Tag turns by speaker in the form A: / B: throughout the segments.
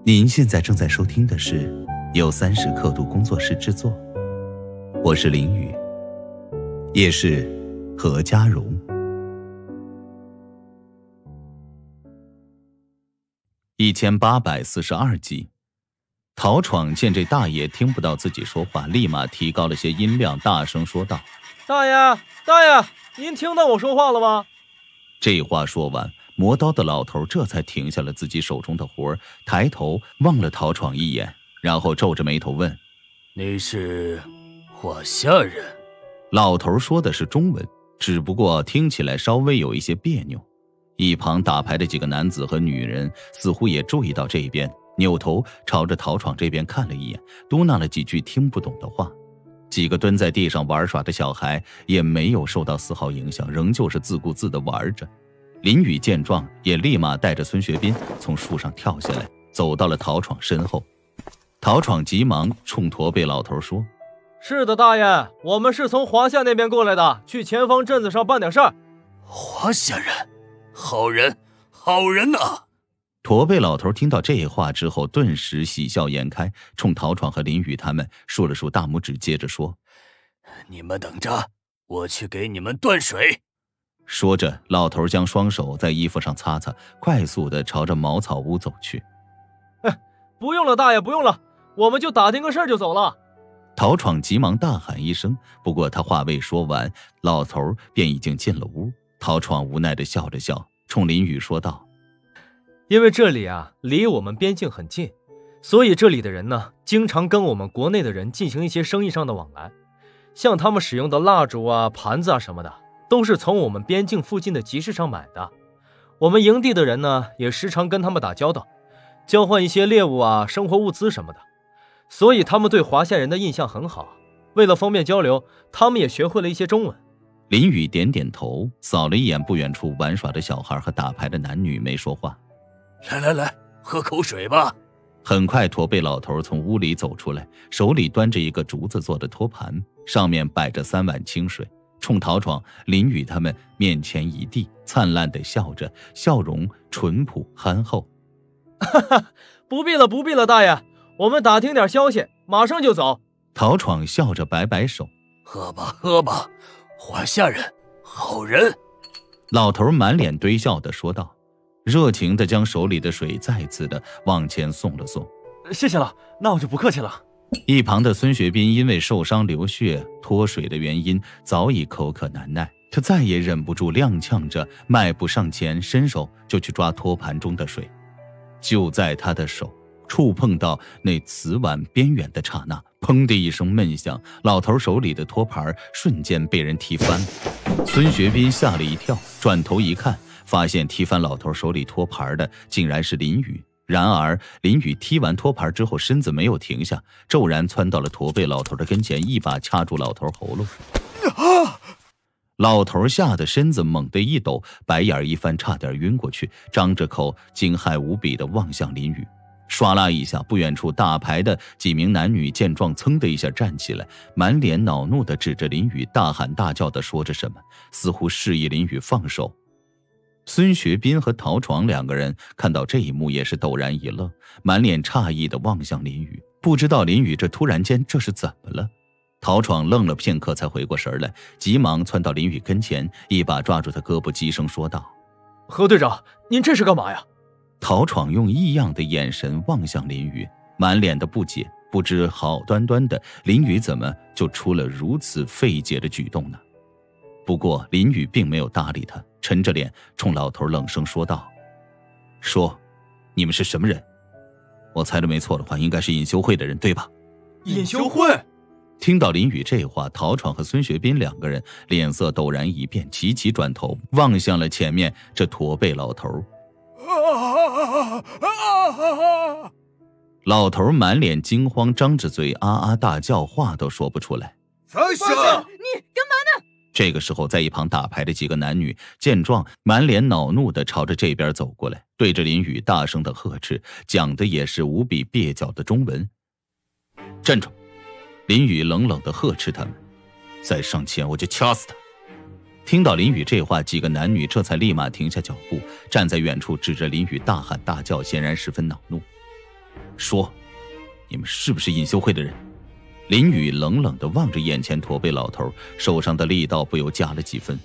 A: 您现在正在收听的是由30刻度工作室制作，我是林宇，也是何家荣。1842集，陶闯见这大爷听不到自己说话，立马提高了些音量，大声说道：
B: 大爷，您听到我说话了吗？
A: 这话说完，磨刀的老头这才停下了自己手中的活，抬头望了陶闯一眼，然后皱着眉头问：
C: 你是华夏人？
A: 老头说的是中文，只不过听起来稍微有一些别扭。一旁打牌的几个男子和女人似乎也注意到这边，扭头朝着陶闯这边看了一眼，嘟囔了几句听不懂的话。几个蹲在地上玩耍的小孩也没有受到丝毫影响，仍旧是自顾自地玩着。林宇见状，也立马带着孙学斌从树上跳下来，走到了陶闯身后。陶闯急忙冲驼背老头说：
B: 是的，大爷，我们是从华夏那边过来的，去前方镇子上办点事儿。
C: 华夏人，好人，好人啊！
A: 驼背老头听到这话之后，顿时喜笑颜开，冲陶闯和林宇他们竖了竖大拇指，接着说：
C: 你们等着，我去给你们断水。
A: 说着，老头将双手在衣服上擦擦，快速地朝着茅草屋走去。
B: 不用了，大爷，不用了，我们就打听个事儿就走了。
A: 陶闯急忙大喊一声，不过他话未说完，老头便已经进了屋。陶闯无奈地笑了笑，冲林宇说道：
B: 因为这里啊离我们边境很近，所以这里的人呢经常跟我们国内的人进行一些生意上的往来，像他们使用的蜡烛啊、盘子啊什么的，都是从我们边境附近的集市上买的。我们营地的人呢也时常跟他们打交道，交换一些猎物啊、生活物资什么的，所以他们对华夏人的印象很好。为了方便交流，他们也学会了一些中文。
A: 林宇点点头，扫了一眼不远处玩耍的小孩和打牌的男女，没说话。
C: 来，喝口水吧。
A: 很快，驼背老头从屋里走出来，手里端着一个竹子做的托盘，上面摆着3碗清水，冲陶闯、林宇他们面前一递，灿烂地笑着，笑容淳朴憨厚。
B: 不必了，大爷，我们打听点消息，马上就走。
A: 陶闯笑着摆摆手：
C: 喝吧，华夏人，好人。
A: 老头满脸堆笑地说道，热情地将手里的水再次地往前送了送。
B: 谢谢了，那我就不客气了。
A: 一旁的孙学斌因为受伤流血脱水的原因，早已口渴难耐，他再也忍不住，踉跄着迈步上前，伸手就去抓托盘中的水。就在他的手触碰到那瓷碗边缘的刹那，砰的一声闷响，老头手里的托盘瞬间被人踢翻了。孙学斌吓了一跳，转头一看，发现踢翻老头手里托盘的竟然是林宇。然而林宇踢完托盘之后，身子没有停下，骤然窜到了驼背老头的跟前，一把掐住老头喉咙。老头吓得身子猛地一抖，白眼一翻，差点晕过去，张着口惊骇无比地望向林宇。唰啦一下，不远处打牌的几名男女见状，噌的一下站起来，满脸恼怒地指着林宇，大喊大叫地说着什么，似乎示意林宇放手。孙学斌和陶闯两个人看到这一幕也是陡然一愣，满脸诧异地望向林宇，不知道林宇这突然间这是怎么了。陶闯愣了片刻才回过神来，急忙窜到林宇跟前，一把抓住他胳膊，低声说道：
B: 何队长，您这是干嘛呀？
A: 陶闯用异样的眼神望向林宇，满脸的不解，不知好端端的林宇怎么就出了如此费解的举动呢？不过林宇并没有搭理他，沉着脸冲老头冷声说道：说，你们是什么人？我猜的没错的话，应该是隐修会的人，对吧？
B: 隐修会？
A: 听到林宇这话，陶闯和孙学斌两个人脸色陡然一变，齐齐转头望向了前面这驼背老头。老头满脸惊慌，张着嘴啊啊大叫，话都说不出来。
D: 放手！你干嘛呢？
A: 这个时候，在一旁打牌的几个男女见状，满脸恼怒地朝着这边走过来，对着林宇大声地呵斥，讲的也是无比蹩脚的中文。站住！林宇冷冷地呵斥他们，再上前我就掐死他。听到林宇这话，几个男女这才立马停下脚步，站在远处指着林宇大喊大叫，显然十分恼怒。 说，你们是不是隐修会的人？林宇冷冷地望着眼前驼背老头，手上的力道不由加了几分。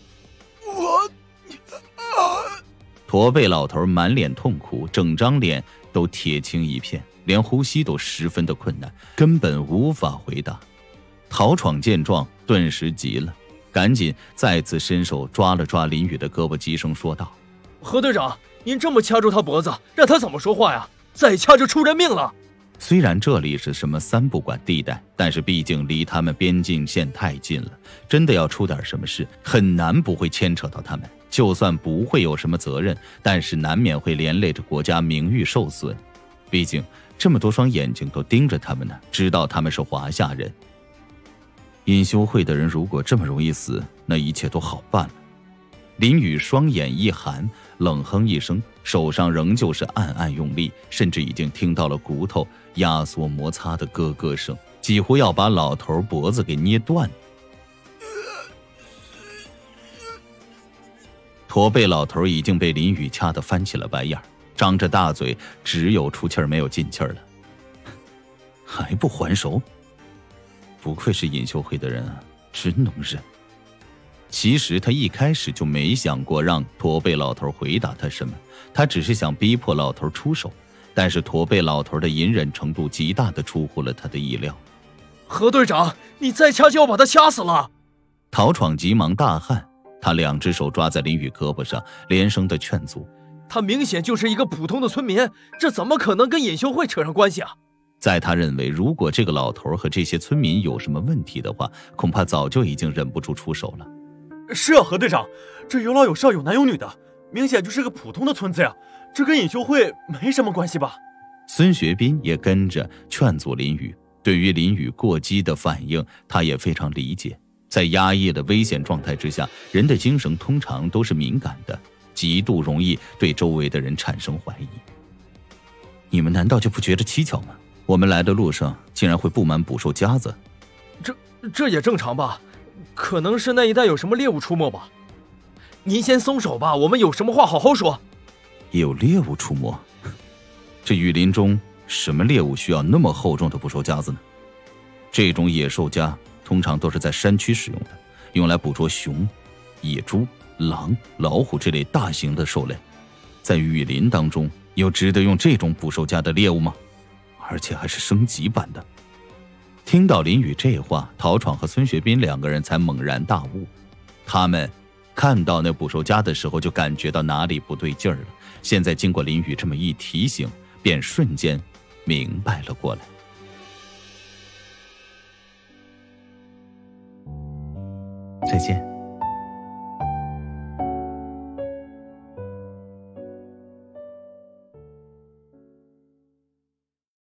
A: 驼背老头满脸痛苦，整张脸都铁青一片，连呼吸都十分的困难，根本无法回答。陶闯见状顿时急了，赶紧再次伸手抓了抓林宇的胳膊，急声说道：
B: 何队长，您这么掐住他脖子，让他怎么说话呀？再掐就出人命了。
A: 虽然这里是什么三不管地带，但是毕竟离他们边境线太近了，真的要出点什么事，很难不会牵扯到他们。就算不会有什么责任，但是难免会连累着国家名誉受损。毕竟这么多双眼睛都盯着他们呢，知道他们是华夏人。隐修会的人如果这么容易死，那一切都好办了。林宇双眼一寒，冷哼一声，手上仍旧是暗暗用力，甚至已经听到了骨头压缩摩擦的咯咯声，几乎要把老头脖子给捏断。驼背老头已经被林宇掐得翻起了白眼，张着大嘴，只有出气儿没有进气儿了。还不还手？不愧是隐修会的人啊，真能忍。其实他一开始就没想过让驼背老头回答他什么，他只是想逼迫老头出手，但是驼背老头的隐忍程度极大的出乎了他的意料。
B: 何队长，你再掐就要把他掐死了！
A: 陶闯急忙大喊，他两只手抓在林宇胳膊上，连声的劝阻。
B: 他明显就是一个普通的村民，这怎么可能跟隐修会扯上关系啊？
A: 在他认为，如果这个老头和这些村民有什么问题的话，恐怕早就已经忍不住出手了。
E: 是啊，何队长，这有老有少，有男有女的，明显就是个普通的村子呀，这跟隐修会没什么关系吧？
A: 孙学斌也跟着劝阻林宇。对于林宇过激的反应，他也非常理解。在压抑的危险状态之下，人的精神通常都是敏感的，极度容易对周围的人产生怀疑。你们难道就不觉得蹊跷吗？我们来的路上竟然会布满捕兽夹子。
B: 这也正常吧，可能是那一带有什么猎物出没吧。您先松手吧，我们有什么话好好说。
A: 有猎物出没？这雨林中什么猎物需要那么厚重的捕兽夹子呢？这种野兽夹通常都是在山区使用的，用来捕捉熊、野猪、狼、老虎这类大型的兽类。在雨林当中，有值得用这种捕兽夹的猎物吗？而且还是升级版的。听到林宇这话，陶闯和孙学斌两个人才猛然大悟。他们看到那捕兽夹的时候就感觉到哪里不对劲儿了，现在经过林宇这么一提醒，便瞬间明白了过来。再见。